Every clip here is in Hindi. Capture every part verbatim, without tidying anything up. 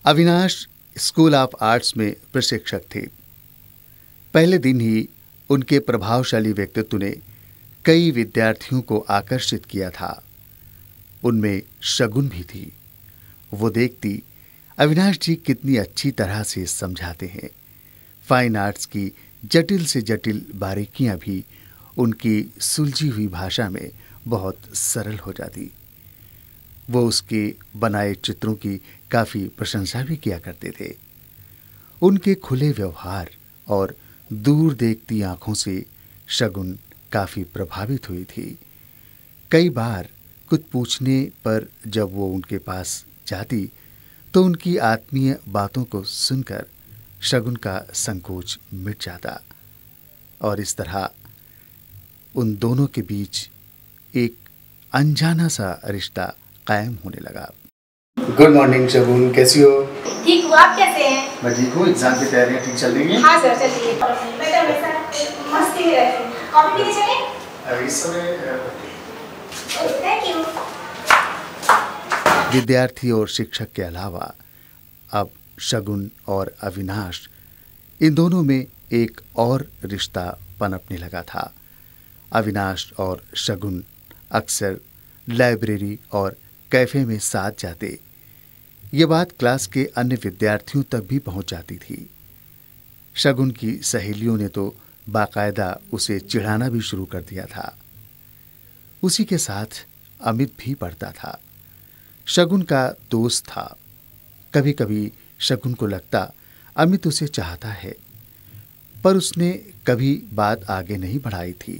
अविनाश स्कूल ऑफ आर्ट्स में प्रशिक्षक थे। पहले दिन ही उनके प्रभावशाली व्यक्तित्व ने कई विद्यार्थियों को आकर्षित किया था। उनमें शगुन भी थी। वो देखती अविनाश जी कितनी अच्छी तरह से समझाते हैं। फाइन आर्ट्स की जटिल से जटिल बारीकियां भी उनकी सुलझी हुई भाषा में बहुत सरल हो जाती। वो उसके बनाए चित्रों की काफी प्रशंसा भी किया करते थे। उनके खुले व्यवहार और दूर देखती आंखों से शगुन काफी प्रभावित हुई थी। कई बार कुछ पूछने पर जब वो उनके पास जाती तो उनकी आत्मीय बातों को सुनकर शगुन का संकोच मिट जाता और इस तरह उन दोनों के बीच एक अनजाना सा रिश्ता कायम होने लगा। गुड मॉर्निंग शगुन, कैसी हो? ठीक हूँ, आप कैसे हैं? मैं ठीक हूँ। एग्जाम की तैयारियां ठीक चल रही हैं? हाँ सर, चलिए। बेटा वैसा मस्ती में रहती हूँ। कॉफी पीने चलें? अभी इस समय थैंक यू। विद्यार्थी और शिक्षक के अलावा अब शगुन और अविनाश, इन दोनों में एक और रिश्ता पनपने लगा था। अविनाश और शगुन अक्सर लाइब्रेरी और कैफे में साथ जाते। ये बात क्लास के अन्य विद्यार्थियों तक भी पहुंच जाती थी। शगुन की सहेलियों ने तो बाकायदा उसे चिढ़ाना भी शुरू कर दिया था। उसी के साथ अमित भी पढ़ता था। शगुन का दोस्त था। कभी कभी शगुन को लगता अमित उसे चाहता है, पर उसने कभी बात आगे नहीं बढ़ाई थी।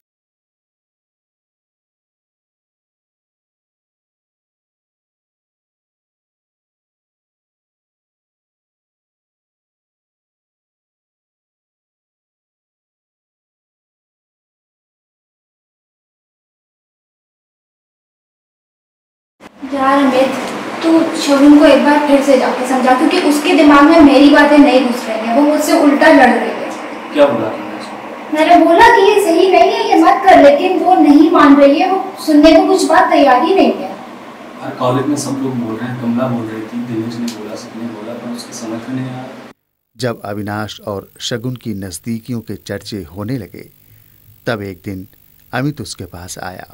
यार अमित, तू शगुन को एक बार फिर से जाके समझा, क्योंकि उसके दिमाग में मेरी बातें नहीं घुस रही हैं। वो मुझसे उल्टा लड़ रही है। क्या बोला? मैंने बोला कि ये सही नहीं है, ये मत कर, लेकिन वो नहीं मान रही है। वो सुनने को कुछ बात तैयार ही नहीं है। हर कॉलेज में सब लोग बोल रहे हैं, कमला बोल रही थी, दिनेश ने बोला, सबने बोला, पर उसकी समझ में नहीं आया। जब अविनाश और शगुन की नजदीकियों के चर्चे होने लगे, तब एक दिन अमित उसके पास आया।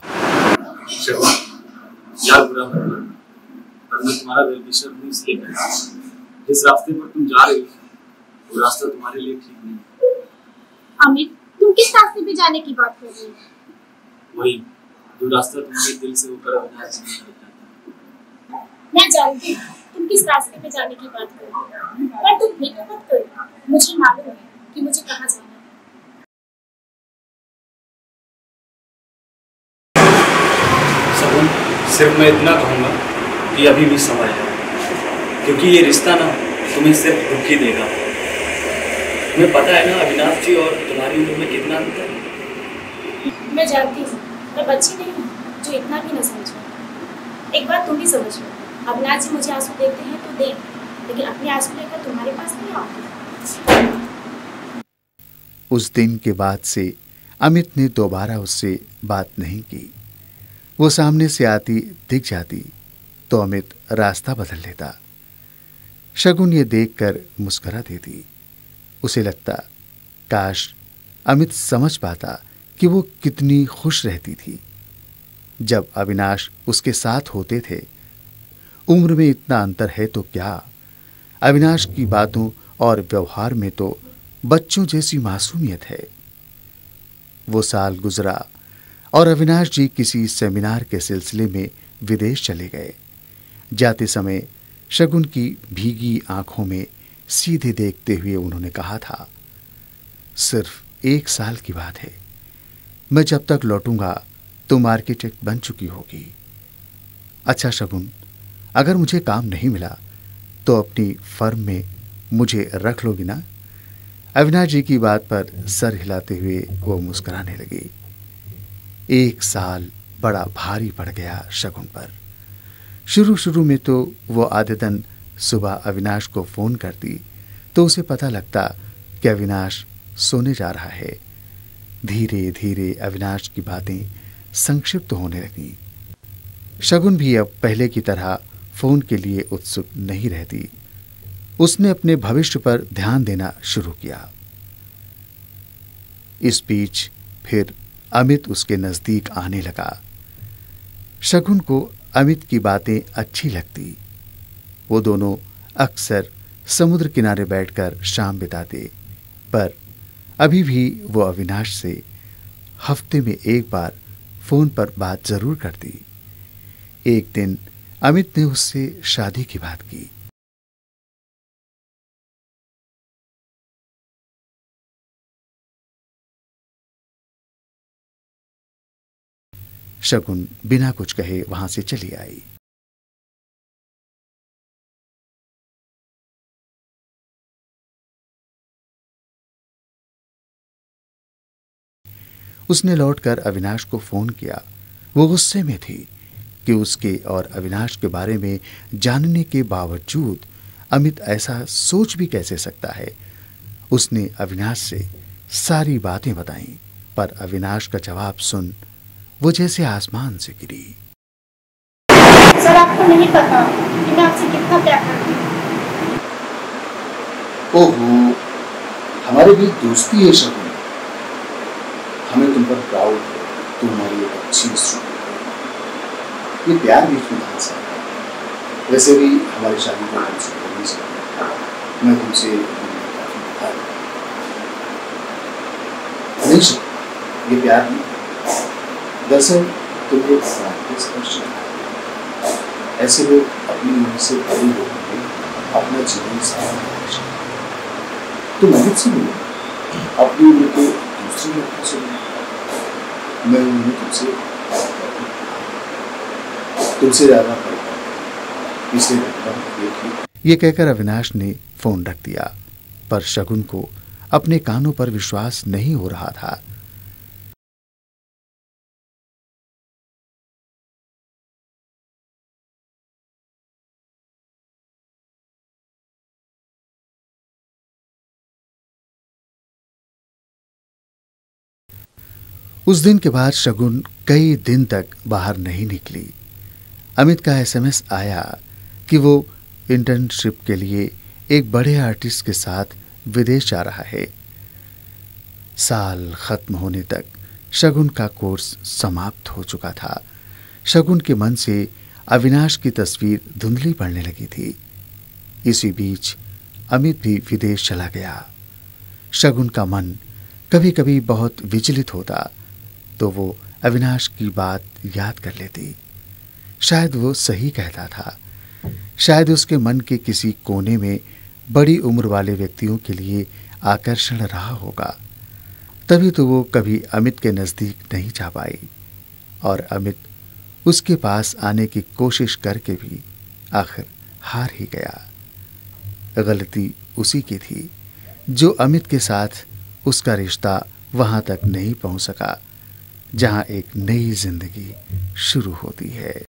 यार बुरा मत मानो, पर मैं तुम्हारा वेल विशर हूं इसलिए कह रहा हूं। जिस रास्ते पर तुम जा रही हो वो रास्ता तुम्हारे लिए ठीक नहीं। अमित, तुम किस रास्ते पे जाने की बात कर रही हो? वही जो रास्ता तुम्हारे दिल से होकर अविनाश जी में जाता है। मैं जानती हूँ तुम किस रास्ते पे जाने की बात कर रही हो, पर तुम फिक्र मत करो। मुझे मालूम है कि मुझे कहाँ जाना है। शगुन, सिर्फ मैं इतना कहूँगा कि अभी भी समझ जाओ, क्योंकि ये रिश्ता ना तुम्हें सिर्फ दुख ही देगा। तुम्हें पता है ना अविनाश जी और तुम्हारी उम्र में कितना अंतर है। मैं जानती हूँ, मैं बच्ची नहीं हूँ जो इतना भी न समझे। एक बात तुम भी समझ लो, अविनाश जी मुझे आंसू देते हैं तो दे, लेकिन अपने आंसू लेकर तुम्हारे पास नहीं आते। उस दिन के बाद से अमित ने दोबारा उससे बात नहीं की। वो सामने से आती दिख जाती तो अमित रास्ता बदल लेता। शगुन ये देखकर मुस्कुरा देती। उसे लगता काश अमित समझ पाता कि वो कितनी खुश रहती थी जब अविनाश उसके साथ होते थे। उम्र में इतना अंतर है तो क्या, अविनाश की बातों और व्यवहार में तो बच्चों जैसी मासूमियत है। वो साल गुजरा और अविनाश जी किसी सेमिनार के सिलसिले में विदेश चले गए। जाते समय शगुन की भीगी आंखों में सीधे देखते हुए उन्होंने कहा था, सिर्फ एक साल की बात है, मैं जब तक लौटूंगा तुम आर्किटेक्ट बन चुकी होगी। अच्छा शगुन, अगर मुझे काम नहीं मिला तो अपनी फर्म में मुझे रख लोगी ना? अविनाश जी की बात पर सर हिलाते हुए वो मुस्कुराने लगी। एक साल बड़ा भारी पड़ गया शगुन पर। शुरू शुरू में तो वो आदतन सुबह अविनाश को फोन करती तो उसे पता लगता कि अविनाश सोने जा रहा है। धीरे धीरे अविनाश की बातें संक्षिप्त होने लगी। शगुन भी अब पहले की तरह फोन के लिए उत्सुक नहीं रहती। उसने अपने भविष्य पर ध्यान देना शुरू किया। इस बीच फिर अमित उसके नजदीक आने लगा। शगुन को अमित की बातें अच्छी लगती। वो दोनों अक्सर समुद्र किनारे बैठकर शाम बिताते, पर अभी भी वो अविनाश से हफ्ते में एक बार फोन पर बात जरूर करती। एक दिन अमित ने उससे शादी की बात की। शगुन बिना कुछ कहे वहां से चली आई। उसने लौटकर अविनाश को फोन किया। वो गुस्से में थी कि उसके और अविनाश के बारे में जानने के बावजूद अमित ऐसा सोच भी कैसे सकता है। उसने अविनाश से सारी बातें बताईं, पर अविनाश का जवाब सुन वो जैसे आसमान से गिरी। सर, आपको नहीं पता कि मैं आपसे कितना प्यार करती हूँ। ओहो, हमारे बीच दोस्ती है शगुन। हमें तुम पर प्राउड है, तुम हमारी एक अच्छी स्टूडेंट हो। ये प्यार बीच में कहाँ से आया? वैसे भी हमारी शादी को तुमसे करनी चाहिए। मैं तुमसे काफी प्यार नहीं शगुन, ये प्यार नहीं। दरअसल तुम्हें अपराध स्पर्श है। ऐसे लोग अपनी उम्र से बड़े लोगों में अपना जीवन साथ तुम अमित से मिलो, अपनी उम्र के दूसरे लड़कों से मिलो। मैं उन्हें तुमसे तुमसे ज्यादा पड़ता, इसलिए ये कहकर अविनाश ने फोन रख दिया, पर शगुन को अपने कानों पर विश्वास नहीं हो रहा था। उस दिन के बाद शगुन कई दिन तक बाहर नहीं निकली। अमित का एसएमएस आया कि वो इंटर्नशिप के लिए एक बड़े आर्टिस्ट के साथ विदेश जा रहा है। साल खत्म होने तक शगुन का कोर्स समाप्त हो चुका था। शगुन के मन से अविनाश की तस्वीर धुंधली पड़ने लगी थी। इसी बीच अमित भी विदेश चला गया। शगुन का मन कभी कभी बहुत विचलित होता तो वो अविनाश की बात याद कर लेती। शायद वो सही कहता था। शायद उसके मन के किसी कोने में बड़ी उम्र वाले व्यक्तियों के लिए आकर्षण रहा होगा। तभी तो वो कभी अमित के नजदीक नहीं जा पाई, और अमित उसके पास आने की कोशिश करके भी आखिर हार ही गया। गलती उसी की थी जो अमित के साथ उसका रिश्ता वहां तक नहीं पहुंच सका जहां एक नई जिंदगी शुरू होती है।